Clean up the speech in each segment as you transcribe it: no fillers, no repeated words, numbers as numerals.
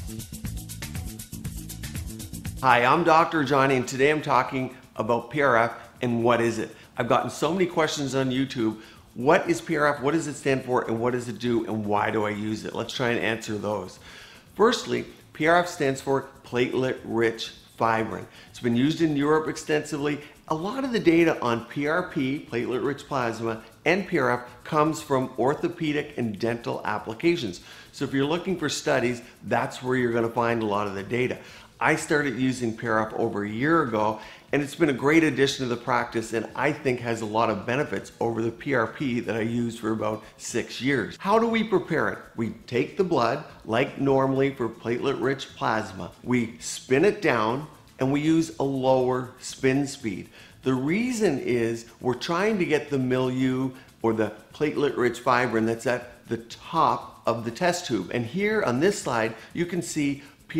Hi, I'm Dr. Rajani, and today I'm talking about PRF and what is it. I've gotten so many questions on YouTube. What is PRF? What does it stand for? And what does it do? And why do I use it? Let's try and answer those. Firstly, PRF stands for platelet-rich fibrin. It's been used in Europe extensively. A lot of the data on PRP, platelet-rich plasma, and PRF comes from orthopedic and dental applications. So if you're looking for studies, that's where you're going to find a lot of the data. I started using PRF over a year ago, and it's been a great addition to the practice, and I think has a lot of benefits over the PRP that I used for about 6 years. How do we prepare it? We take the blood, like normally for platelet-rich plasma. We spin it down, and we use a lower spin speed. The reason is we're trying to get the milieu or the platelet-rich fibrin that's at the top of the test tube. And here on this slide, you can see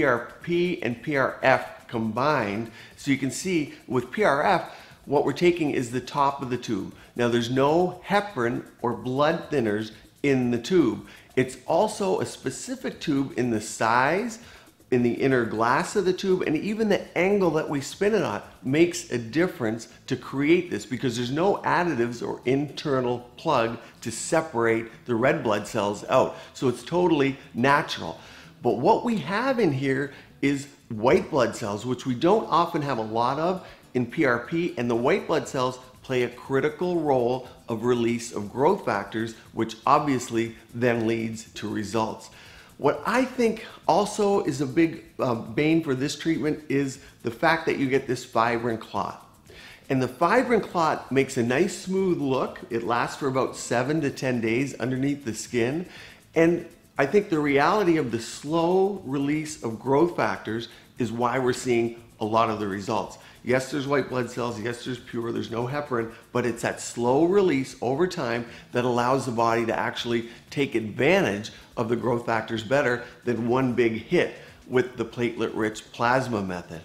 PRP and PRF combined. So you can see with PRF, what we're taking is the top of the tube. Now there's no heparin or blood thinners in the tube. It's also a specific tube in the size, in the inner glass of the tube, and even the angle that we spin it on makes a difference to create this, because there's no additives or internal plug to separate the red blood cells out. So it's totally natural. But what we have in here is white blood cells, which we don't often have a lot of in PRP, and the white blood cells play a critical role of release of growth factors, which obviously then leads to results. What I think also is a big bane for this treatment is the fact that you get this fibrin clot. And the fibrin clot makes a nice smooth look. It lasts for about 7 to 10 days underneath the skin. And I think the reality of the slow release of growth factors is why we're seeing a lot of the results. Yes, there's white blood cells. Yes, there's pure. There's no heparin, but it's that slow release over time that allows the body to actually take advantage of the growth factors better than one big hit with the platelet-rich plasma method.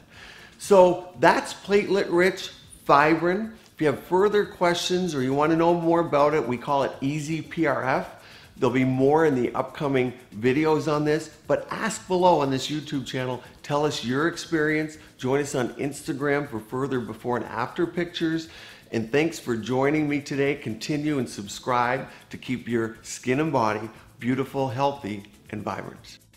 So that's platelet-rich fibrin. If you have further questions or you want to know more about it, we call it Easy PRF. There'll be more in the upcoming videos on this, but ask below on this YouTube channel. Tell us your experience. Join us on Instagram for further before and after pictures. And thanks for joining me today. Continue and subscribe to keep your skin and body beautiful, healthy, and vibrant.